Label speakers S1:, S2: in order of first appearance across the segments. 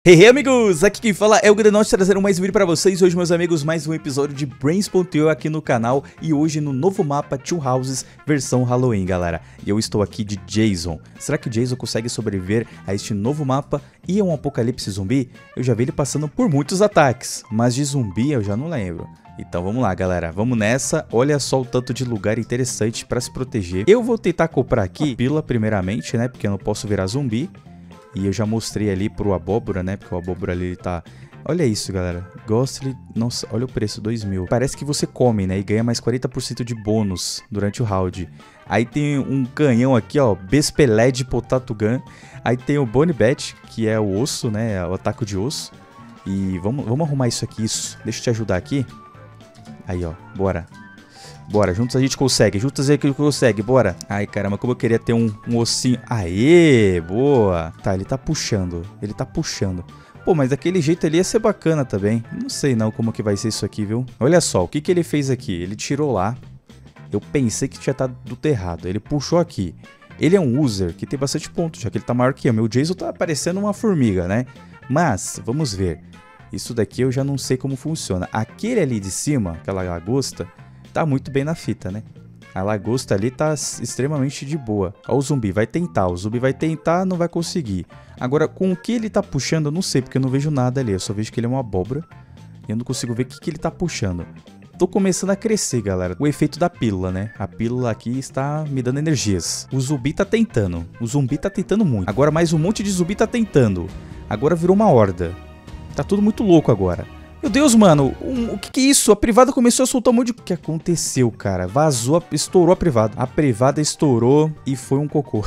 S1: Hey amigos, aqui quem fala é o Granote trazendo mais um vídeo pra vocês. Hoje, meus amigos, mais um episódio de Brains.io aqui no canal. E hoje no novo mapa Two Houses versão Halloween, galera. E eu estou aqui de Jason. Será que o Jason consegue sobreviver a este novo mapa e a um apocalipse zumbi? Eu já vi ele passando por muitos ataques, mas de zumbi eu já não lembro. Então vamos lá, galera, vamos nessa. Olha só o tanto de lugar interessante pra se proteger. Eu vou tentar comprar aqui pila primeiramente, né, porque eu não posso virar zumbi. E eu já mostrei ali pro abóbora, né? Porque o abóbora ali tá... Olha isso, galera. Ghostly... Nossa, olha o preço, 2.000. Parece que você come, né? E ganha mais 40% de bônus durante o round. Aí tem um canhão aqui, ó. Bespeled Potato Gun. Aí tem o Bonnie Bat, que é o osso, né? O ataque de osso. E vamos arrumar isso aqui, isso. Deixa eu te ajudar aqui. Aí, ó. Bora. Bora, juntos a gente consegue, juntos a gente consegue, bora. Ai, caramba, como eu queria ter um ossinho. Aê, boa. Tá, ele tá puxando, Pô, mas daquele jeito ali ia ser bacana também. Não sei não como que vai ser isso aqui, viu? Olha só, o que que ele fez aqui? Ele tirou lá. Eu pensei que tinha estado do errado. Ele puxou aqui. Ele é um user que tem bastante pontos, já que ele tá maior que eu. Meu Jason tá parecendo uma formiga, né? Mas, vamos ver. Isso daqui eu já não sei como funciona. Aquele ali de cima, aquela lagosta... Tá muito bem na fita, né? A lagosta ali tá extremamente de boa. Ó, o zumbi vai tentar, não vai conseguir. Agora, com o que ele tá puxando, eu não sei, porque eu não vejo nada ali. Eu só vejo que ele é uma abóbora. E eu não consigo ver o que ele tá puxando. Tô começando a crescer, galera. O efeito da pílula, né? A pílula aqui está me dando energias. O zumbi tá tentando. O zumbi tá tentando muito. Agora mais um monte de zumbi tá tentando. Agora virou uma horda. Tá tudo muito louco agora. Meu Deus, mano, o que é isso? A privada começou a soltar um monte de... O que aconteceu, cara? Vazou, estourou a privada. A privada estourou e foi um cocô.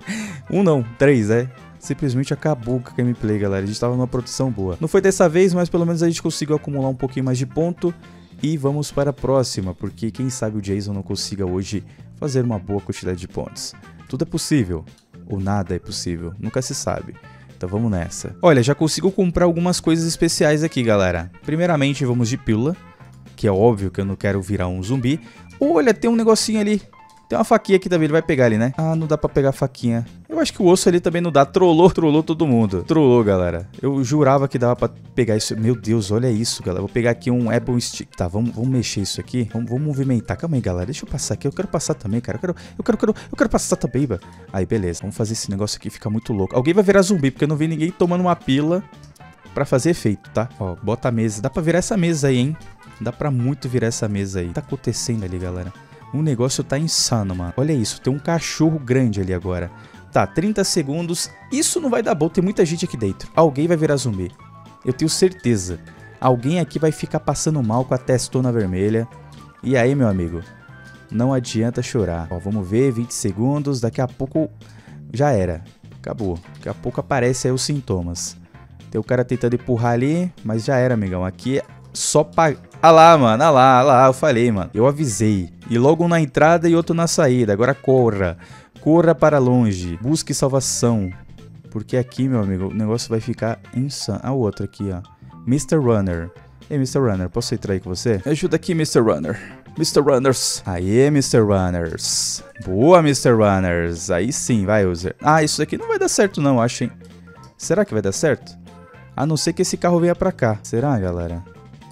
S1: Não, 3, Simplesmente acabou com a gameplay, galera. A gente tava numa produção boa. Não foi dessa vez, mas pelo menos a gente conseguiu acumular um pouquinho mais de ponto. E vamos para a próxima, porque quem sabe o Jason não consiga hoje fazer uma boa quantidade de pontos. Tudo é possível, ou nada é possível, nunca se sabe. Então vamos nessa. Olha, já consigo comprar algumas coisas especiais aqui, galera. Primeiramente, vamos de pílula, que é óbvio que eu não quero virar um zumbi. Olha, tem um negocinho ali. Tem uma faquinha aqui também, ele vai pegar ali, né? Ah, não dá pra pegar a faquinha. Eu acho que o osso ali também não dá. Trollou todo mundo. Trollou, galera. Eu jurava que dava pra pegar isso. Meu Deus, olha isso, galera. Vou pegar aqui um Apple Stick. Tá, vamos mexer isso aqui. Vamos movimentar. Calma aí, galera. Deixa eu passar aqui. Eu quero passar também, cara. Eu quero passar também, velho. Aí, beleza. Vamos fazer esse negócio aqui ficar muito louco. Alguém vai virar zumbi, porque eu não vi ninguém tomando uma pílula pra fazer efeito, tá? Ó, bota a mesa. Dá pra virar essa mesa aí, hein? Dá pra muito virar essa mesa aí. O que tá acontecendo ali, galera? O negócio tá insano, mano. Olha isso, tem um cachorro grande ali agora. Tá, 30 segundos. Isso não vai dar bom, tem muita gente aqui dentro. Alguém vai virar zumbi. Eu tenho certeza. Alguém aqui vai ficar passando mal com a testona vermelha. E aí, meu amigo? Não adianta chorar. Ó, vamos ver, 20 segundos. Daqui a pouco já era. Acabou. Daqui a pouco aparecem aí os sintomas. Tem o cara tentando empurrar ali, mas já era, amigão. Aqui é só pra... Ah lá, mano, ah lá, eu falei, mano. Eu avisei. E logo um na entrada e outro na saída. Agora corra. Corra para longe. Busque salvação. Porque aqui, meu amigo, o negócio vai ficar insano. Ah, o outro aqui, ó. Mr. Runner. Ei, Mr. Runner, posso entrar aí com você? Me ajuda aqui, Mr. Runner. Mr. Runners. Aê, Mr. Runners. Boa, Mr. Runners. Aí sim, vai, user. Ah, isso aqui não vai dar certo não, acho, hein. Será que vai dar certo? A não ser que esse carro venha pra cá. Será, galera?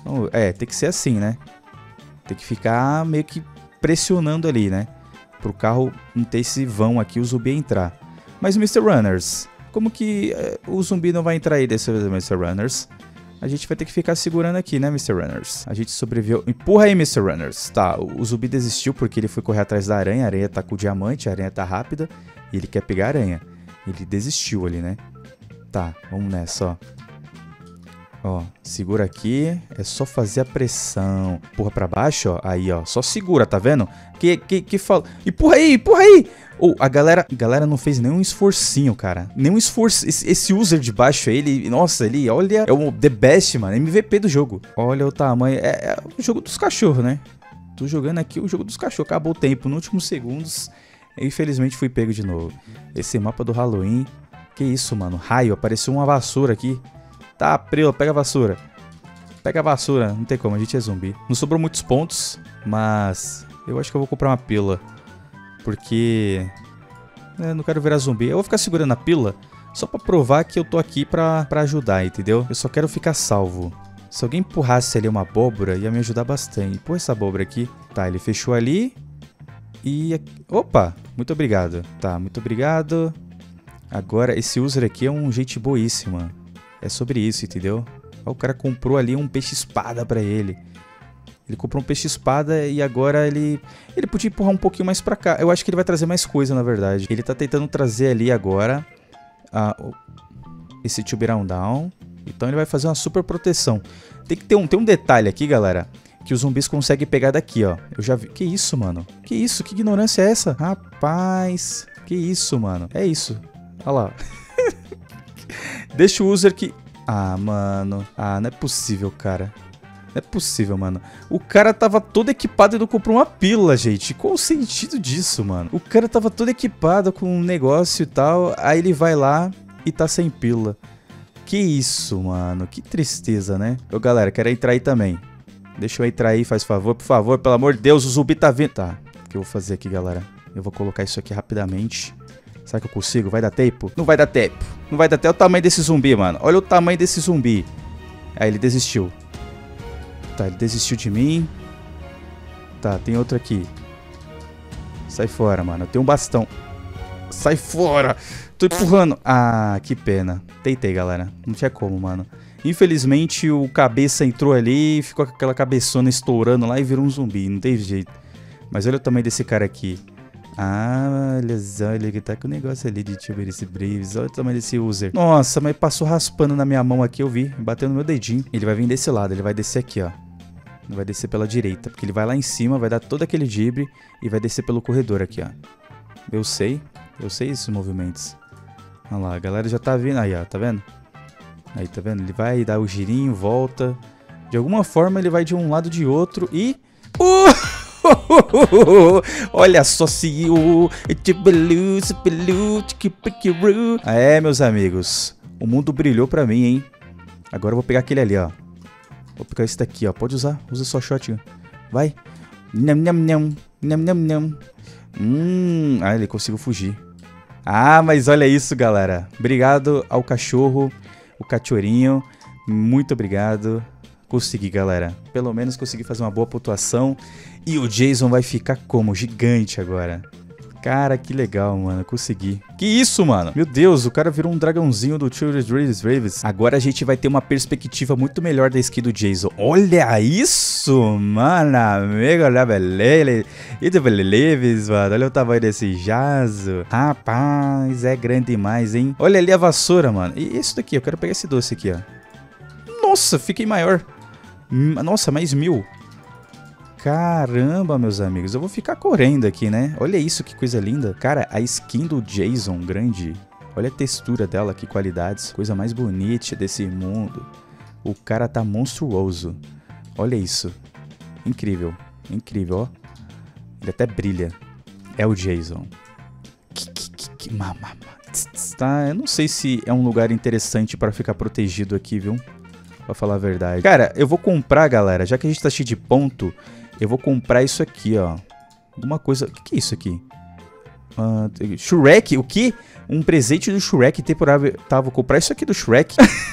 S1: É, tem que ser assim, né? Tem que ficar meio que pressionando ali, né? Pro carro não ter esse vão aqui, o zumbi entrar. Mas, Mr. Runners, como que o zumbi não vai entrar aí dessa vez, Mr. Runners? A gente vai ter que ficar segurando aqui, né, Mr. Runners? A gente sobreviveu. Empurra aí, Mr. Runners. Tá, o zumbi desistiu porque ele foi correr atrás da aranha. A aranha tá com o diamante, a aranha tá rápida. E ele quer pegar a aranha. Ele desistiu ali, né? Tá, vamos nessa, ó. Ó, segura aqui, é só fazer a pressão. Empurra pra baixo, ó, aí, ó, só segura, tá vendo? Que fala... Empurra aí! Oh, a galera não fez nenhum esforcinho, cara. Nenhum esforço. Esse user de baixo aí, ele... Nossa, ele, olha, é o the best, mano, MVP do jogo. Olha o tamanho, é o jogo dos cachorros, né? Tô jogando aqui o jogo dos cachorros, acabou o tempo, nos últimos segundos. Eu, infelizmente, fui pego de novo. Esse mapa do Halloween, que isso, mano, raio, apareceu uma vassoura aqui. Tá, Prila, pega a vassoura. Pega a vassoura, não tem como, a gente é zumbi. Não sobrou muitos pontos, mas eu acho que eu vou comprar uma pílula. Porque eu não quero virar zumbi. Eu vou ficar segurando a pílula Só pra provar que eu tô aqui pra ajudar, entendeu? Eu só quero ficar salvo. Se alguém empurrasse ali uma abóbora, ia me ajudar bastante. Empurra essa abóbora aqui. Tá, ele fechou ali. E... Opa! Muito obrigado. Tá, muito obrigado. Agora, esse user aqui é um gente boíssima. É sobre isso, entendeu? Ó, o cara comprou ali um peixe-espada pra ele. Ele comprou um peixe-espada e agora ele podia empurrar um pouquinho mais pra cá. Eu acho que ele vai trazer mais coisa, na verdade. Ele tá tentando trazer ali agora esse Tubarão Down. Então ele vai fazer uma super proteção. Tem um detalhe aqui, galera, que os zumbis conseguem pegar daqui, ó. Eu já vi... Que isso, mano? Que isso? Que ignorância é essa? Rapaz, que isso, mano? É isso. Olha lá. Deixa o user que... Ah, mano. Ah, não é possível, cara. Não é possível, mano. O cara tava todo equipado e não comprou uma pílula, gente. Qual o sentido disso, mano? O cara tava todo equipado com um negócio e tal. Aí ele vai lá e tá sem pílula. Que isso, mano. Que tristeza, né? Ô, galera, quero entrar aí também. Deixa eu entrar aí, faz favor. Por favor, pelo amor de Deus, o zumbi tá vindo. Tá, o que eu vou fazer aqui, galera? Eu vou colocar isso aqui rapidamente. Será que eu consigo? Vai dar tempo? Não vai dar tempo. Não vai dar tempo. Olha o tamanho desse zumbi, mano. Olha o tamanho desse zumbi. Aí ele desistiu. Tá, ele desistiu de mim. Tá, tem outro aqui. Sai fora, mano. Eu tenho um bastão. Sai fora. Tô empurrando. Ah, que pena. Tentei, galera. Não tinha como, mano. Infelizmente, o cabeça entrou ali, ficou com aquela cabeçona estourando lá e virou um zumbi. Não teve jeito. Mas olha o tamanho desse cara aqui. Ah, olha só, ele tá com o negócio ali de Tiberice Braves. Olha o tamanho desse user. Nossa, mas passou raspando na minha mão aqui, eu vi. Bateu no meu dedinho. Ele vai vir desse lado, ele vai descer aqui, ó. Ele vai descer pela direita, porque ele vai lá em cima, vai dar todo aquele drible e vai descer pelo corredor aqui, ó. Eu sei esses movimentos. Olha lá, a galera já tá vindo. Aí, ó, tá vendo? Aí, tá vendo? Ele vai dar o girinho, volta. De alguma forma, ele vai de um lado de outro e... Olha só se o... É, meus amigos. O mundo brilhou pra mim, hein? Agora eu vou pegar aquele ali, ó. Vou pegar esse daqui, ó. Pode usar. Usa só shotgun. Vai. Nham, nham, nham. Nham, nham, nham. Ah, ele conseguiu fugir. Ah, mas olha isso, galera. Obrigado ao cachorro, o cachorrinho. Muito obrigado. Consegui, galera. Pelo menos consegui fazer uma boa pontuação. E o Jason vai ficar como? Gigante agora. Cara, que legal, mano. Consegui. Que isso, mano? Meu Deus, o cara virou um dragãozinho do Children's Raves. Agora a gente vai ter uma perspectiva muito melhor da skin do Jason. Olha isso, mano. Amigo, olha beleza. Mano. Olha o tamanho desse jazo. Rapaz, é grande demais, hein? Olha ali a vassoura, mano. E esse daqui, eu quero pegar esse doce aqui, ó. Nossa, fiquei maior. Nossa, mais 1000. Caramba, meus amigos, eu vou ficar correndo aqui, né? Olha isso, que coisa linda. Cara, a skin do Jason grande. Olha a textura dela, que qualidades. Coisa mais bonita desse mundo. O cara tá monstruoso. Olha isso. Incrível. Incrível, ó. Ele até brilha. É o Jason. Tá, eu não sei se é um lugar interessante pra ficar protegido aqui, viu? Pra falar a verdade. Cara, eu vou comprar, galera. Já que a gente tá cheio de ponto... Eu vou comprar isso aqui, ó. Alguma coisa... O que é isso aqui? Shrek? O quê? Um presente do Shrek temporário. Tá, vou comprar isso aqui do Shrek.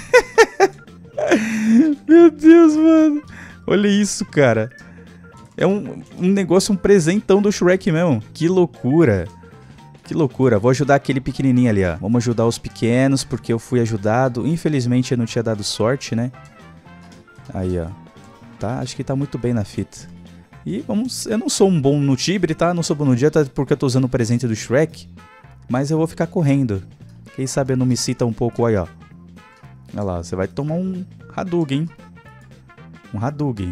S1: Meu Deus, mano. Olha isso, cara. É um negócio, um presentão do Shrek mesmo. Que loucura. Que loucura. Vou ajudar aquele pequenininho ali, ó. Vamos ajudar os pequenos, porque eu fui ajudado. Infelizmente, eu não tinha dado sorte, né? Aí, ó. Tá, acho que tá muito bem na fita. E vamos... Eu não sou um bom no Tiberi, tá? Não sou bom no dia, tá? Porque eu tô usando o presente do Shrek. Mas eu vou ficar correndo. Quem sabe eu não me cita um pouco aí, ó. Olha lá, você vai tomar um Hadouken. Um Hadouken.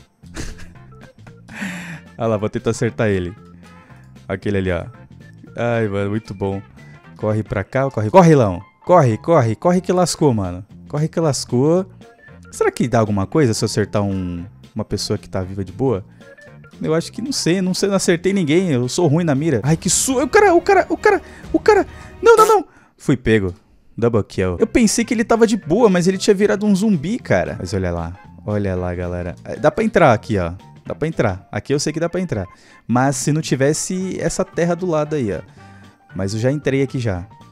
S1: Olha lá, vou tentar acertar ele. Aquele ali, ó. Ai, mano, muito bom. Corre pra cá, corre. Corre, Lão. Corre, corre. Corre que lascou, mano. Corre que lascou. Será que dá alguma coisa se eu acertar uma pessoa que tá viva de boa? Eu acho que não sei, não acertei ninguém, eu sou ruim na mira. Ai, que o cara. Não. Fui pego. Double kill. Eu pensei que ele tava de boa, mas ele tinha virado um zumbi, cara. Mas olha lá, galera. Dá pra entrar aqui, ó. Dá pra entrar. Aqui eu sei que dá pra entrar. Mas se não tivesse essa terra do lado aí, ó. Mas eu já entrei aqui já.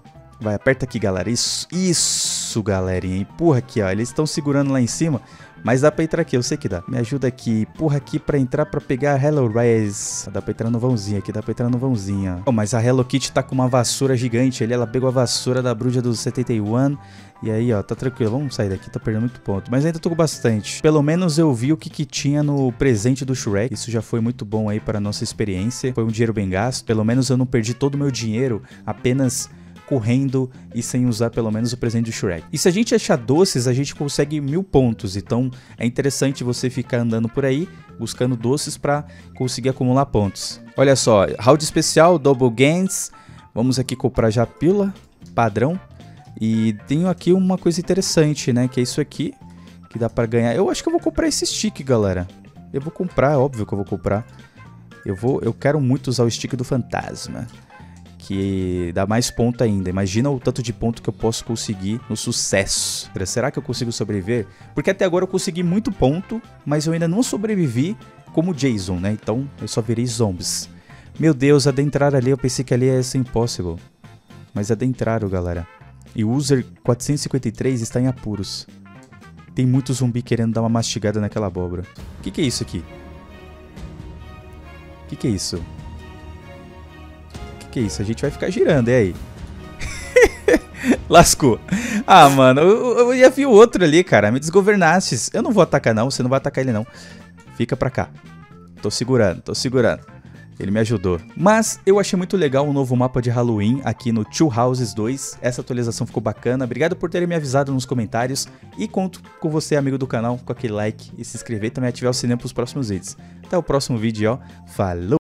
S1: Vai, aperta aqui, galera. Isso, galerinha. Empurra aqui, ó. Eles estão segurando lá em cima, mas dá pra entrar aqui. Eu sei que dá. Me ajuda aqui. Empurra aqui pra entrar pra pegar a Hello Rise. Dá pra entrar no vãozinho aqui. Dá pra entrar no vãozinho, ó. Oh, mas a Hello Kitty tá com uma vassoura gigante ali. Ela pegou a vassoura da bruxa do 71. E aí, ó, tá tranquilo. Vamos sair daqui. Tô perdendo muito ponto. Mas ainda tô com bastante. Pelo menos eu vi o que tinha no presente do Shrek. Isso já foi muito bom aí para a nossa experiência. Foi um dinheiro bem gasto. Pelo menos eu não perdi todo o meu dinheiro apenas correndo e sem usar pelo menos o presente do Shrek. E se a gente achar doces, a gente consegue 1000 pontos. Então é interessante você ficar andando por aí, buscando doces para conseguir acumular pontos. Olha só, round especial, Double Gains. Vamos aqui comprar já a pílula, padrão. E tenho aqui uma coisa interessante, né? Que é isso aqui, que dá pra ganhar. Eu acho que eu vou comprar esse stick, galera. Eu vou comprar, é óbvio que eu vou comprar. Eu quero muito usar o stick do fantasma, que dá mais ponto ainda. Imagina o tanto de ponto que eu posso conseguir no sucesso. Será que eu consigo sobreviver? Porque até agora eu consegui muito ponto, mas eu ainda não sobrevivi como Jason, né? Então eu só virei zombies. Meu Deus, adentrar ali, eu pensei que ali ia ser impossível. Mas adentraram, galera. E o user 453 está em apuros. Tem muito zumbi querendo dar uma mastigada naquela abóbora. O que é isso aqui? O que é isso? O que é isso? A gente vai ficar girando, e aí? Lascou. Ah, mano, eu ia ver o outro ali, cara. Me desgovernastes. Eu não vou atacar, não. Você não vai atacar ele, não. Fica pra cá. Tô segurando, tô segurando. Ele me ajudou. Mas eu achei muito legal o novo mapa de Halloween aqui no Two Houses 2. Essa atualização ficou bacana. Obrigado por terem me avisado nos comentários. E conto com você, amigo do canal, com aquele like e se inscrever. Também ativar o sininho para os próximos vídeos. Até o próximo vídeo, ó. Falou!